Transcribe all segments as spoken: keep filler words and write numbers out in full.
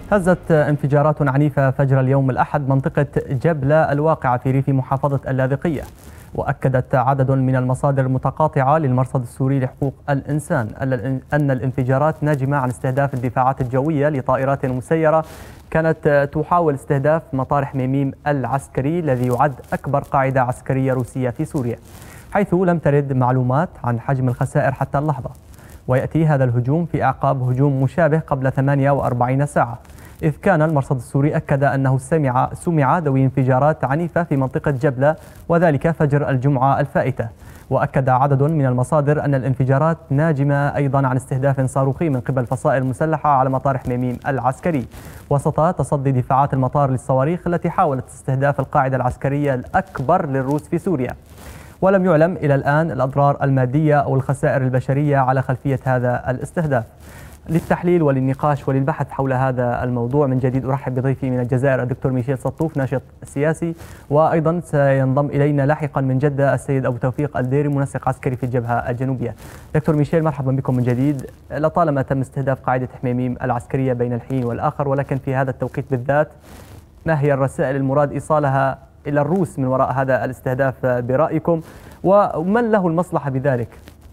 هزت انفجارات عنيفة فجر اليوم الأحد منطقة جبلة الواقعة في ريف محافظة اللاذقية. وأكدت عدد من المصادر المتقاطعة للمرصد السوري لحقوق الإنسان أن الانفجارات ناجمة عن استهداف الدفاعات الجوية لطائرات مسيرة كانت تحاول استهداف مطار حميميم العسكري الذي يعد أكبر قاعدة عسكرية روسية في سوريا، حيث لم ترد معلومات عن حجم الخسائر حتى اللحظة. ويأتي هذا الهجوم في أعقاب هجوم مشابه قبل ثمانية وأربعين ساعة، إذ كان المرصد السوري أكد أنه سمع سمع ذوي انفجارات عنيفة في منطقة جبلة وذلك فجر الجمعة الفائتة. وأكد عدد من المصادر أن الانفجارات ناجمة أيضا عن استهداف صاروخي من قبل فصائل مسلحة على مطار حميميم العسكري وسط تصدي دفاعات المطار للصواريخ التي حاولت استهداف القاعدة العسكرية الأكبر للروس في سوريا. ولم يعلم إلى الآن الأضرار المادية أو الخسائر البشرية على خلفية هذا الاستهداف. للتحليل وللنقاش وللبحث حول هذا الموضوع من جديد أرحب بضيفي من الجزائر الدكتور ميشيل سطوف، ناشط سياسي، وأيضا سينضم إلينا لاحقا من جدة السيد أبو توفيق الديري، منسق عسكري في الجبهة الجنوبية. دكتور ميشيل، مرحبا بكم من جديد. لطالما تم استهداف قاعدة حميميم العسكرية بين الحين والآخر، ولكن في هذا التوقيت بالذات ما هي الرسائل المراد إيصالها إلى الروس من وراء هذا الاستهداف برأيكم، ومن له المصلحة بذلك؟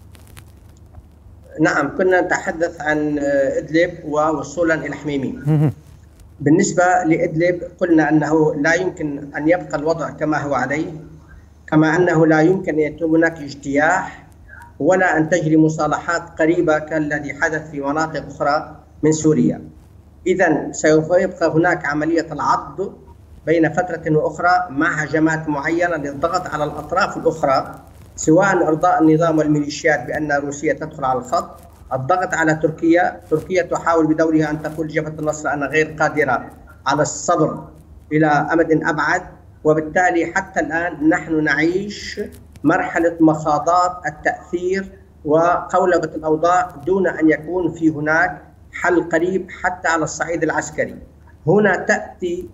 نعم، كنا نتحدث عن إدلب ووصولا إلى حميميم. بالنسبة لإدلب قلنا أنه لا يمكن أن يبقى الوضع كما هو عليه، كما أنه لا يمكن أن يكون هناك اجتياح ولا أن تجري مصالحات قريبة كالذي حدث في مناطق أخرى من سوريا. إذن سوف يبقى هناك عملية العض بين فترة وأخرى مع هجمات معينة للضغط على الأطراف الأخرى، سواء إرضاء النظام والميليشيات بأن روسيا تدخل على الخط، الضغط على تركيا، تركيا تحاول بدورها أن تقول جبهة النصر أنها غير قادرة على الصبر إلى أمد أبعد، وبالتالي حتى الآن نحن نعيش مرحلة مخاضات التأثير وقولبة الأوضاع دون أن يكون في هناك حل قريب حتى على الصعيد العسكري. هنا تأتي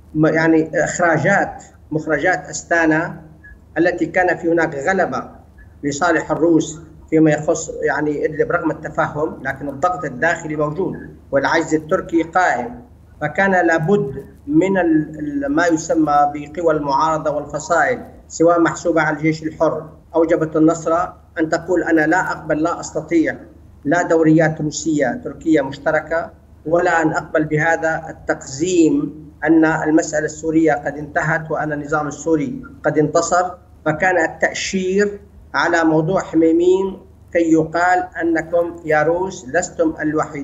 يعني إخراجات مخرجات أستانا التي كان في هناك غلبة لصالح الروس فيما يخص يعني إدلب رغم التفهم، لكن الضغط الداخلي موجود والعجز التركي قائم، فكان لابد من ما يسمى بقوى المعارضة والفصائل سواء محسوبة على الجيش الحر أو جبهة النصر أن تقول أنا لا أقبل، لا أستطيع لا دوريات روسية تركية مشتركة، ولا أن أقبل بهذا التقزيم أن المسألة السورية قد انتهت وأن النظام السوري قد انتصر. فكان التأشير على موضوع حميميم كي يقال أنكم يا روس لستم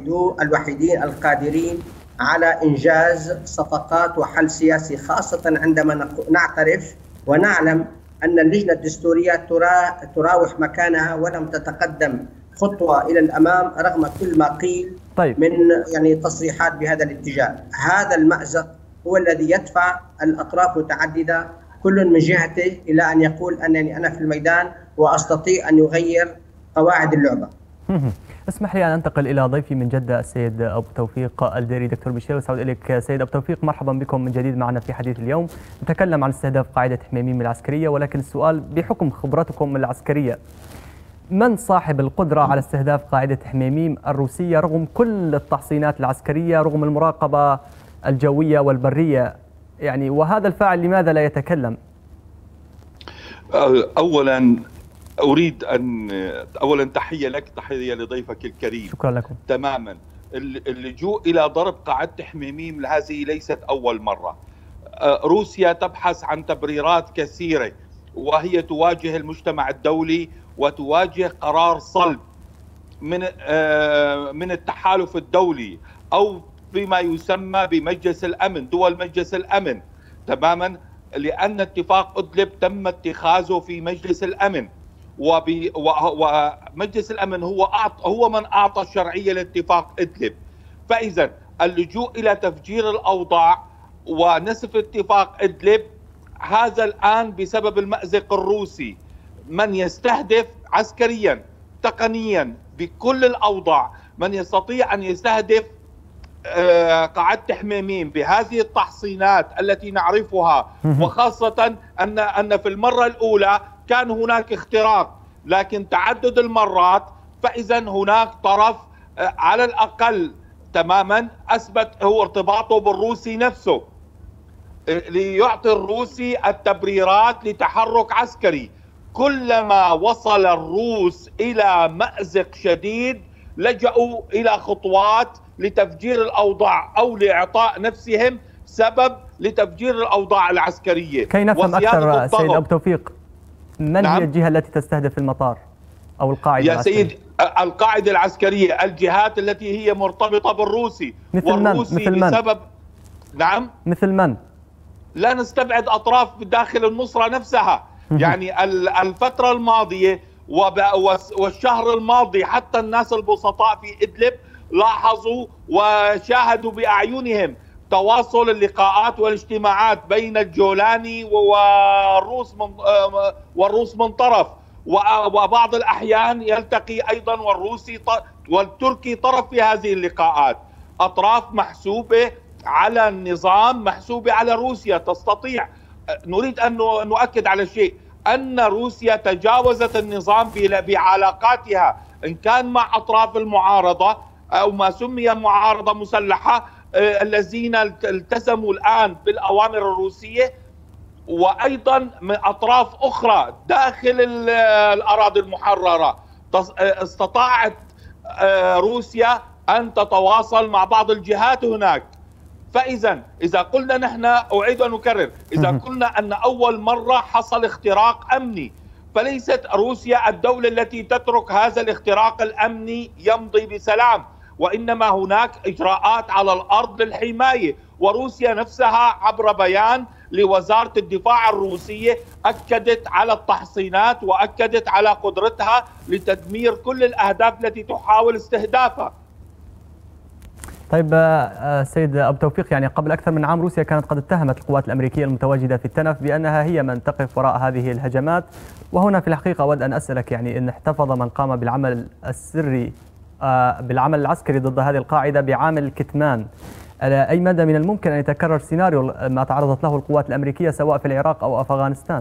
الوحيدين القادرين على إنجاز صفقات وحل سياسي، خاصة عندما نعترف ونعلم أن اللجنة الدستورية تراوح مكانها ولم تتقدم خطوة إلى الأمام رغم كل ما قيل طيب. من يعني تصريحات بهذا الاتجاه. هذا المأزق هو الذي يدفع الأطراف متعددة كل من جهته إلى أن يقول أنني أنا في الميدان وأستطيع أن يغير قواعد اللعبة. اسمح لي أن أنتقل إلى ضيفي من جدة السيد أبو توفيق الديري. دكتور ميشيل، وسعود إليك سيد أبو توفيق، مرحبا بكم من جديد معنا في حديث اليوم. نتكلم عن استهداف قاعدة حميميم العسكرية، ولكن السؤال بحكم خبرتكم العسكرية، من صاحب القدرة على استهداف قاعدة حميميم الروسية رغم كل التحصينات العسكرية، رغم المراقبة الجوية والبرية يعني، وهذا الفاعل لماذا لا يتكلم؟ أولا أريد أن أولا تحية لك، تحية لضيفك الكريم. شكرا لكم. تماما. اللجوء إلى ضرب قاعدة حميميم هذه ليست أول مرة. روسيا تبحث عن تبريرات كثيرة وهي تواجه المجتمع الدولي وتواجه قرار صلب من من التحالف الدولي أو بما يسمى بمجلس الأمن، دول مجلس الأمن، تماما، لأن اتفاق إدلب تم اتخاذه في مجلس الأمن، ومجلس الأمن هو أعط هو من أعطى الشرعية لاتفاق إدلب. فإذا اللجوء إلى تفجير الأوضاع ونسف اتفاق إدلب هذا الآن بسبب المأزق الروسي، من يستهدف عسكريا تقنيا بكل الأوضاع، من يستطيع أن يستهدف قاعدة حميميم بهذه التحصينات التي نعرفها، وخاصة أن أن في المرة الأولى كان هناك اختراق، لكن تعدد المرات، فإذا هناك طرف على الأقل تماما أثبت هو ارتباطه بالروسي نفسه، ليعطي الروسي التبريرات لتحرك عسكري. كلما وصل الروس إلى مأزق شديد لجأوا إلى خطوات لتفجير الأوضاع أو لإعطاء نفسهم سبب لتفجير الأوضاع العسكرية. كي نفهم أكثر سيد أبو توفيق، من نعم؟ هي الجهة التي تستهدف المطار أو القاعدة يا العسكرية؟ سيد القاعدة العسكرية، الجهات التي هي مرتبطة بالروسي. مثل والروسي من؟ مثل بسبب من؟ نعم مثل من؟ لا نستبعد أطراف داخل النصرة نفسها. يعني الفترة الماضية والشهر الماضي حتى الناس البسطاء في إدلب لاحظوا وشاهدوا بأعينهم تواصل اللقاءات والاجتماعات بين الجولاني والروس من والروس من طرف، وبعض الأحيان يلتقي أيضا والروسي والتركي طرف في هذه اللقاءات. أطراف محسوبة على النظام، محسوبة على روسيا تستطيع. نريد أن نؤكد على شيء، أن روسيا تجاوزت النظام بعلاقاتها إن كان مع أطراف المعارضة أو ما سمي معارضة مسلحة الذين التزموا الآن بالأوامر الروسية، وأيضا من أطراف أخرى داخل الأراضي المحررة استطاعت روسيا أن تتواصل مع بعض الجهات هناك. فإذا إذا قلنا نحن، أعيد أن أكرر، إذا قلنا أن أول مرة حصل اختراق أمني، فليست روسيا الدولة التي تترك هذا الاختراق الأمني يمضي بسلام، وإنما هناك إجراءات على الأرض للحماية. وروسيا نفسها عبر بيان لوزارة الدفاع الروسية أكدت على التحصينات وأكدت على قدرتها لتدمير كل الأهداف التي تحاول استهدافها. طيب سيد أبو توفيق، يعني قبل أكثر من عام روسيا كانت قد اتهمت القوات الأمريكية المتواجدة في التنف بأنها هي من تقف وراء هذه الهجمات، وهنا في الحقيقة أود أن أسألك، يعني إن احتفظ من قام بالعمل السري بالعمل العسكري ضد هذه القاعدة بعامل الكتمان، على أي مدى من الممكن أن يتكرر سيناريو ما تعرضت له القوات الأمريكية سواء في العراق أو أفغانستان؟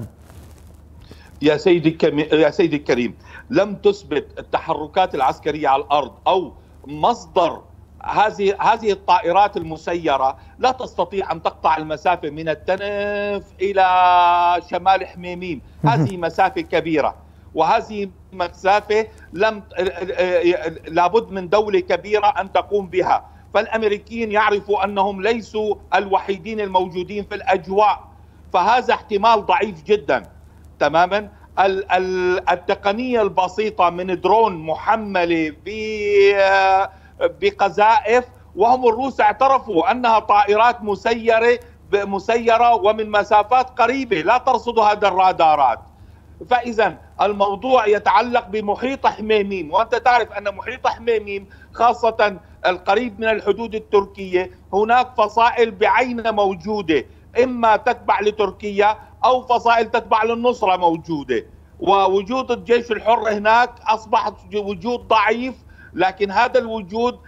يا سيدي يا سيدي الكريم، لم تثبت التحركات العسكرية على الأرض أو مصدر هذه هذه الطائرات المسيرة لا تستطيع أن تقطع المسافة من التنف إلى شمال حميميم. هذه مسافة كبيرة، وهذه مسافة لم لابد من دولة كبيرة أن تقوم بها. فالأمريكيين يعرفوا أنهم ليسوا الوحيدين الموجودين في الأجواء، فهذا احتمال ضعيف جدا تماما. التقنية البسيطة من درون محملة بقذائف، وهم الروس اعترفوا أنها طائرات مسيرة مسيرة ومن مسافات قريبة لا ترصد هذا الرادارات. فإذا الموضوع يتعلق بمحيط حميميم، وأنت تعرف أن محيط حميميم خاصة القريب من الحدود التركية هناك فصائل بعينها موجودة، إما تتبع لتركيا أو فصائل تتبع للنصرة موجودة، ووجود الجيش الحر هناك أصبح وجود ضعيف، لكن هذا الوجود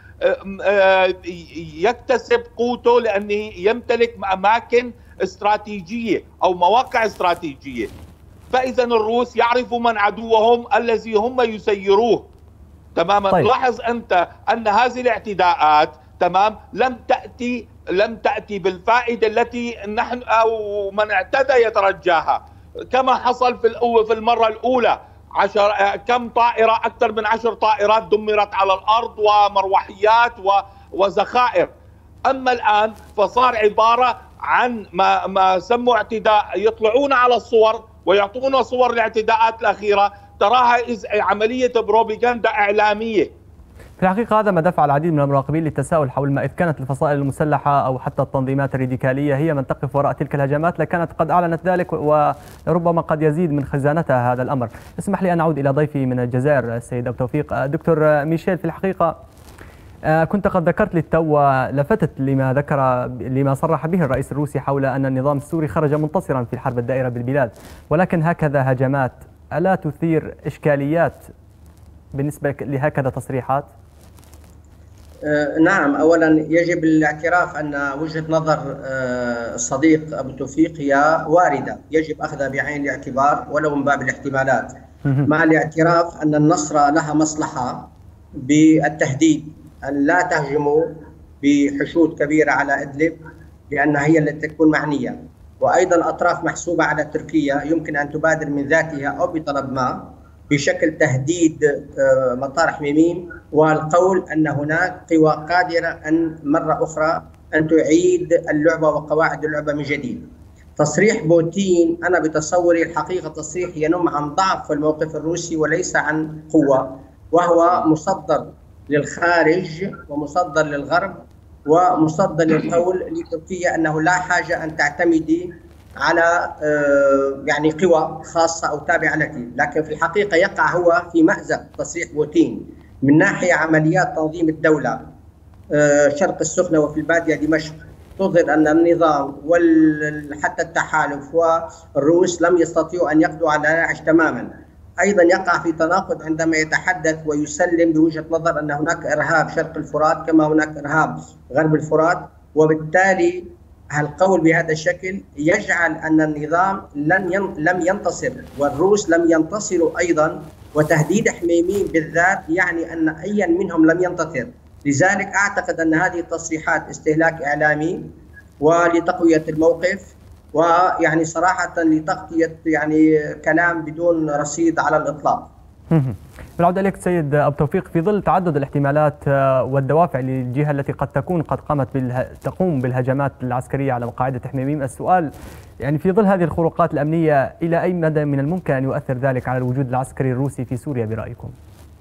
يكتسب قوته لأنه يمتلك أماكن استراتيجية أو مواقع استراتيجية. فإذا الروس يعرفوا من عدوهم الذي هم يسيروه تماما. طيب. لاحظ أنت أن هذه الاعتداءات تمام لم تأتي لم تأتي بالفائدة التي نحن أو من اعتدى يترجاها، كما حصل في في المرة الأولى. عشر كم طائرة، أكثر من عشر طائرات دمرت على الأرض ومروحيات وذخائر. أما الآن فصار عبارة عن ما ما سموا اعتداء، يطلعون على الصور ويعطونا صور الاعتداءات الأخيرة تراها عملية بروباغندا إعلامية. في الحقيقة هذا ما دفع العديد من المراقبين للتساؤل حول ما إذا كانت الفصائل المسلحة أو حتى التنظيمات الراديكالية هي من تقف وراء تلك الهجمات لكانت قد أعلنت ذلك، وربما قد يزيد من خزانتها هذا الأمر. اسمح لي أن أعود إلى ضيفي من الجزائر السيد أبو توفيق. دكتور ميشيل، في الحقيقة كنت قد ذكرت للتو ولفتت لما ذكر لما صرح به الرئيس الروسي حول أن النظام السوري خرج منتصرا في الحرب الدائرة بالبلاد، ولكن هكذا هجمات ألا تثير إشكاليات بالنسبة لهكذا تصريحات؟ نعم، أولا يجب الاعتراف أن وجهة نظر الصديق أبو توفيق هي واردة، يجب أخذها بعين الاعتبار ولو من باب الاحتمالات، مع الاعتراف أن النصرة لها مصلحة بالتهديد أن لا تهجموا بحشود كبيرة على إدلب لأنها هي التي تكون معنية، وأيضا أطراف محسوبة على تركيا يمكن أن تبادر من ذاتها أو بطلب ما بشكل تهديد مطار حميميم، والقول أن هناك قوى قادرة أن مرة أخرى أن تعيد اللعبة وقواعد اللعبة من جديد. تصريح بوتين أنا بتصوري الحقيقة تصريح ينم عن ضعف في الموقف الروسي وليس عن قوة، وهو مصدر للخارج ومصدر للغرب ومصدر للقول لتركيا أنه لا حاجة أن تعتمدي على يعني قوى خاصة أو تابعة لك، لكن في الحقيقة يقع هو في مأزق تصريح بوتين من ناحية عمليات تنظيم الدولة شرق السخنة وفي البادية دمشق تظهر أن النظام وحتى التحالف والروس لم يستطيعوا أن يقضوا على داعش تماما. أيضا يقع في تناقض عندما يتحدث ويسلم بوجهة نظر أن هناك إرهاب شرق الفرات كما هناك إرهاب غرب الفرات، وبالتالي القول بهذا الشكل يجعل أن النظام لن لم ينتصر والروس لم ينتصروا أيضا، وتهديد حميميم بالذات يعني أن أي منهم لم ينتصر. لذلك أعتقد أن هذه التصريحات استهلاك إعلامي ولتقوية الموقف، ويعني صراحة لتغطية يعني كلام بدون رصيد على الإطلاق. بالعودة إليك سيد أبو توفيق، في ظل تعدد الاحتمالات والدوافع للجهة التي قد تكون قد قامت بالها... تقوم بالهجمات العسكرية على قاعدة حميميم، السؤال يعني في ظل هذه الخروقات الأمنية إلى أي مدى من الممكن أن يؤثر ذلك على الوجود العسكري الروسي في سوريا برأيكم؟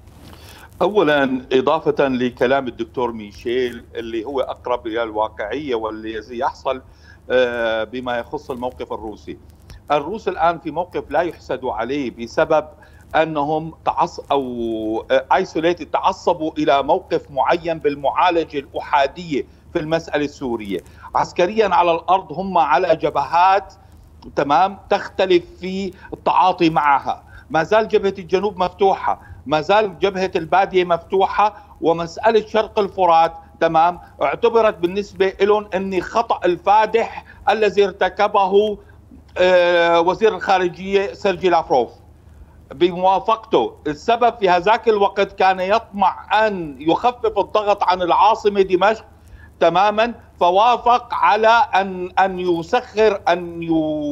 أولا إضافة لكلام الدكتور ميشيل اللي هو أقرب إلى الواقعية والذي يحصل بما يخص الموقف الروسي، الروس الآن في موقف لا يحسد عليه بسبب أنهم تعص أو ايسوليتد تعصبوا إلى موقف معين بالمعالجة الأحادية في المسألة السورية. عسكريا على الأرض هم على جبهات تمام تختلف في التعاطي معها، ما زال جبهة الجنوب مفتوحة، ما زال جبهة البادية مفتوحة، ومسألة شرق الفرات تمام اعتبرت بالنسبة لهم أن خطأ الفادح الذي ارتكبه وزير الخارجية سيرجي لافروف بموافقته. السبب في هذاك الوقت كان يطمع أن يخفف الضغط عن العاصمة دمشق تماما، فوافق على أن أن يسخر أن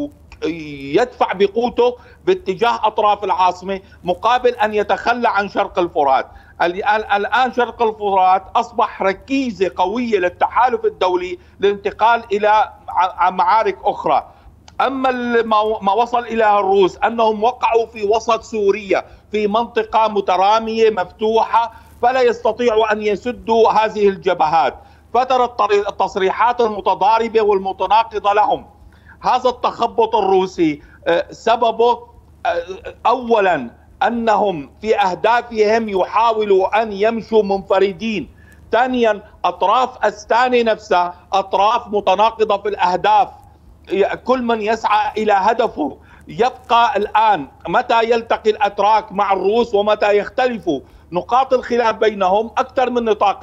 يدفع بقوته باتجاه أطراف العاصمة مقابل أن يتخلى عن شرق الفرات. الآن شرق الفرات أصبح ركيزة قوية للتحالف الدولي للانتقال إلى معارك أخرى. أما ما وصل إلى الروس أنهم وقعوا في وسط سوريا في منطقة مترامية مفتوحة فلا يستطيعوا أن يسدوا هذه الجبهات، فترى التصريحات المتضاربة والمتناقضة لهم. هذا التخبط الروسي سببه أولا أنهم في أهدافهم يحاولوا أن يمشوا منفردين، ثانيا أطراف أستاني نفسها أطراف متناقضة في الأهداف، كل من يسعى إلى هدفه. يبقى الآن متى يلتقي الأتراك مع الروس ومتى يختلفوا، نقاط الخلاف بينهم أكثر من نطاق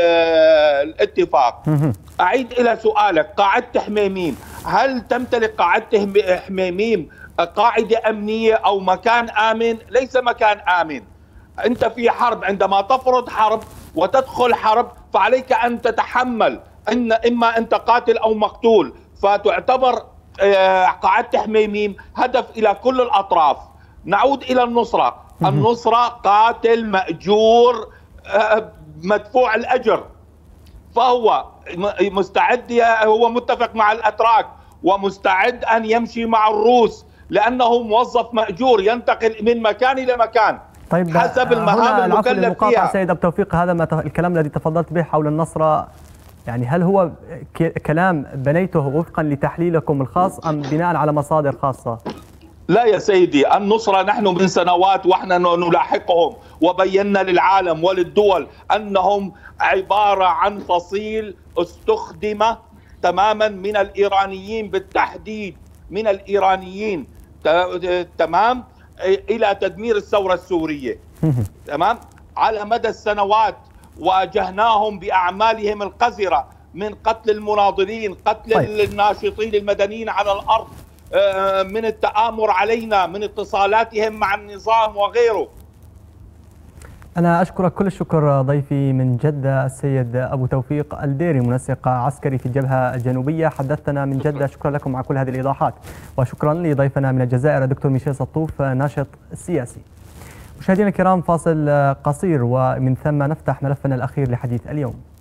الاتفاق. أعيد إلى سؤالك، قاعدة حميميم، هل تمتلك قاعدة حميميم قاعدة أمنية أو مكان آمن؟ ليس مكان آمن. أنت في حرب، عندما تفرض حرب وتدخل حرب فعليك أن تتحمل إن إما أنت قاتل أو مقتول، فتعتبر قاعدة حميميم هدف إلى كل الأطراف. نعود إلى النصرة، النصرة قاتل مأجور مدفوع الأجر، فهو مستعد، هو متفق مع الأتراك ومستعد أن يمشي مع الروس لأنه موظف مأجور ينتقل من مكان إلى مكان طيب حسب المهام المكلف فيها. سيد أبو توفيق، هذا ما الكلام الذي تفضلت به حول النصرة، يعني هل هو كلام بنيته وفقا لتحليلكم الخاص أم بناء على مصادر خاصة؟ لا يا سيدي، النصرة نحن من سنوات وإحنا نلاحقهم وبينا للعالم وللدول أنهم عبارة عن فصيل استخدم تماما من الإيرانيين، بالتحديد من الإيرانيين تمام إلى تدمير الثورة السورية تمام على مدى السنوات. واجهناهم بأعمالهم القذرة من قتل المناضلين، قتل طيب. الناشطين المدنيين على الأرض، من التآمر علينا، من اتصالاتهم مع النظام وغيره. أنا أشكرك كل الشكر ضيفي من جدة السيد أبو توفيق الديري، منسق عسكري في الجبهة الجنوبية، حدثنا من جدة. شكرا لكم على كل هذه الإيضاحات، وشكرا لضيفنا من الجزائر الدكتور ميشيل سطوف ناشط سياسي. مشاهدينا الكرام، فاصل قصير ومن ثم نفتح ملفنا الأخير لحديث اليوم.